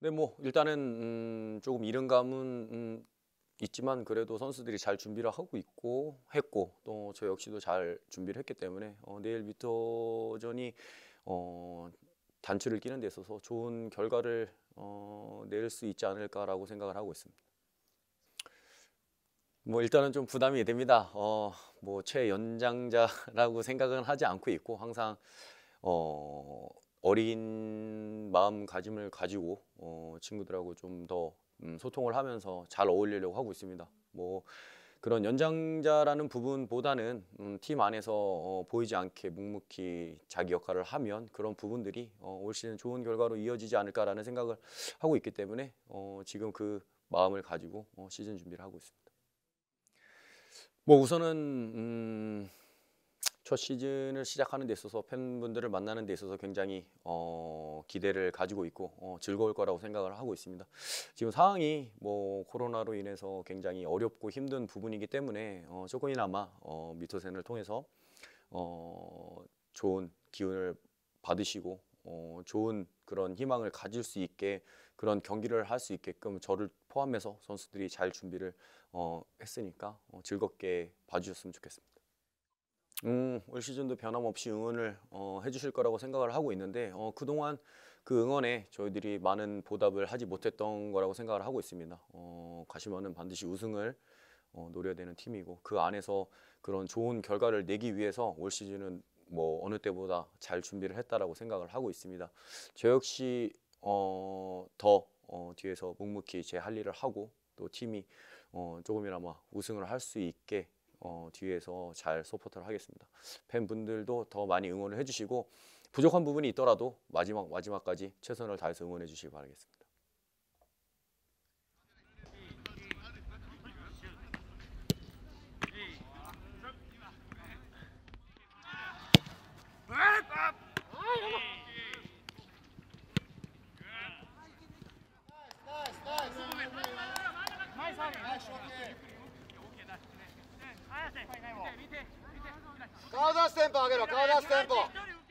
네, 뭐 일단은 조금 이른 감은 있지만 그래도 선수들이 잘 준비를 하고 있고 했고 또 저 역시도 잘 준비를 했기 때문에 내일 미터전이 단추를 끼는 데 있어서 좋은 결과를 낼 수 있지 않을까라고 생각을 하고 있습니다. 뭐 일단은 좀 부담이 됩니다. 뭐 최연장자라고 생각은 하지 않고 있고 항상 어린 마음가짐을 가지고 친구들하고 좀 더 소통을 하면서 잘 어울리려고 하고 있습니다. 뭐 그런 연장자라는 부분보다는 팀 안에서 보이지 않게 묵묵히 자기 역할을 하면 그런 부분들이 올 시즌 좋은 결과로 이어지지 않을까라는 생각을 하고 있기 때문에 지금 그 마음을 가지고 시즌 준비를 하고 있습니다. 뭐 우선은 첫 시즌을 시작하는 데 있어서 팬분들을 만나는 데 있어서 굉장히 기대를 가지고 있고 즐거울 거라고 생각을 하고 있습니다. 지금 상황이 뭐 코로나로 인해서 굉장히 어렵고 힘든 부분이기 때문에 조금이나마 미터센을 통해서 좋은 기운을 받으시고 좋은 그런 희망을 가질 수 있게 그런 경기를 할 수 있게끔 저를 포함해서 선수들이 잘 준비를 했으니까 즐겁게 봐주셨으면 좋겠습니다. 올 시즌도 변함없이 응원을 해주실 거라고 생각을 하고 있는데 그동안 그 응원에 저희들이 많은 보답을 하지 못했던 거라고 생각을 하고 있습니다. 가시면은 반드시 우승을 노려야 되는 팀이고 그 안에서 그런 좋은 결과를 내기 위해서 올 시즌은 뭐 어느 때보다 잘 준비를 했다라고 생각을 하고 있습니다. 저 역시 더 뒤에서 묵묵히 제 할 일을 하고 또 팀이 조금이나마 우승을 할 수 있게 뒤에서 잘 서포트를 하겠습니다. 팬분들도 더 많이 응원을 해주시고 부족한 부분이 있더라도 마지막까지 최선을 다해서 응원해 주시기 바라겠습니다. 顔出すテンポ上げろ、顔出すテンポ。